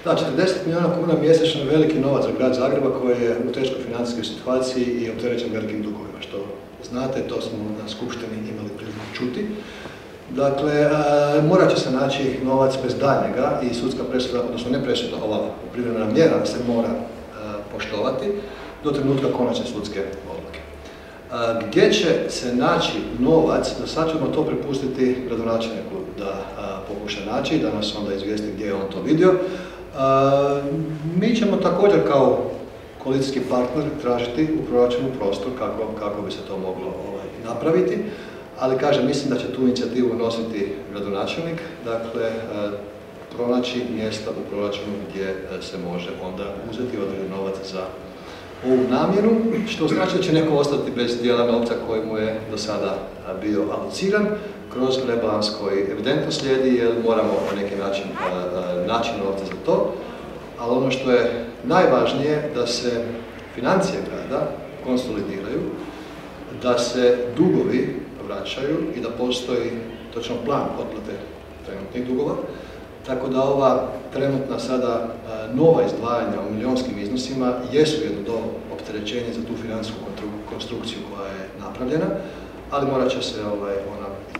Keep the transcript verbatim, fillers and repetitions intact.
Da, četrdeset milijuna kuna mjesečno je veliki novac za grad Zagreba koji je u teškoj financijskoj situaciji i opterećen velikim dugovima, što znate, to smo na skupštini imali priliku čuti. Dakle, e, morat će se naći novac bez daljnjega i sudska presuda, odnosno ne presuda, ova privremena mjera se mora e, poštovati do trenutka konačne sudske odluke. E, gdje će se naći novac, da sad ćemo to prepustiti gradonačelniku da a, pokuša naći, da nas onda izvijesti gdje je on to vidio. A, mi ćemo također kao koalicijski partner tražiti u proračunu prostor kako, kako bi se to moglo ovaj, napraviti, ali kažem, mislim da će tu inicijativu nositi gradonačelnik, dakle, a, pronaći mjesta u proračunu gdje se može onda uzeti određen novac za ovu namjenu, što znači da će neko ostati bez dijela novca koji mu je do sada bio alociran kroz rebalans koji evidentno slijedi, jer moramo na neki način naći novca za to, ali ono što je najvažnije da se financije grada konsolidiraju, da se dugovi vraćaju i da postoji točno plan otplate trenutnih dugova, tako da ova trenutna sada nova izdvajanja u milijunskim iznosima jesu jedno do opterećenje za tu financijsku konstrukciju koja je napravljena, ali morat će se ovaj, ona